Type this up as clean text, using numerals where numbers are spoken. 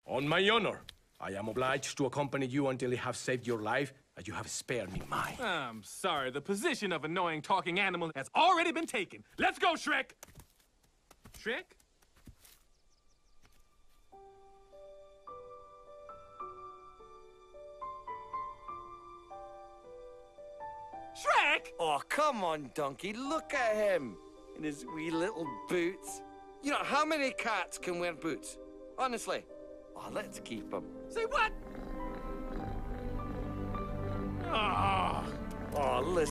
On my honor, I am obliged to accompany you until I have saved your life, as you have spared me mine. I'm sorry, the position of annoying talking animal has already been taken. Let's go, Shrek! Shrek? Shrek! Oh, come on, Donkey. Look at him in his wee little boots. You know, how many cats can wear boots? Honestly. Oh, let's keep him. Say what? Oh. Oh, listen.